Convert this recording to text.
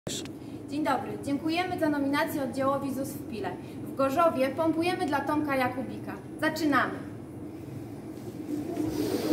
Dzień dobry. Dziękujemy za nominację oddziałowi ZUS w Pile. W Gorzowie pompujemy dla Tomka Jakubika. Zaczynamy!